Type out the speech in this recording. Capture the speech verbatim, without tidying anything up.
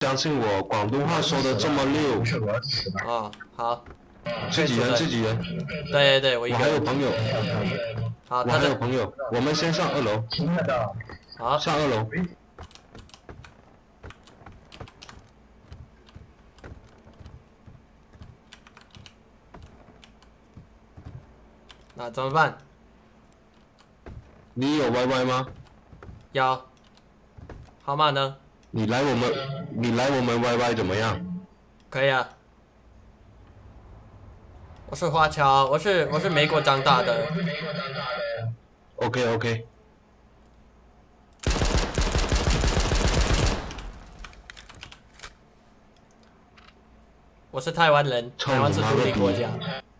相信我，广东话说的这么溜。 哦，好。 自己人，自己人。 对对对，我一个。 我还有朋友。 好， 我还有朋友，我们先上二楼。 好， 上二楼。 那怎么办？ 你有 Y Y 吗？ 有。号码呢？ 你来我们，你来我们 Y Y 怎么样？ 可以啊。我是华侨，我是我是美国长大的。 OK OK。 我是台湾人，台湾是独立国家。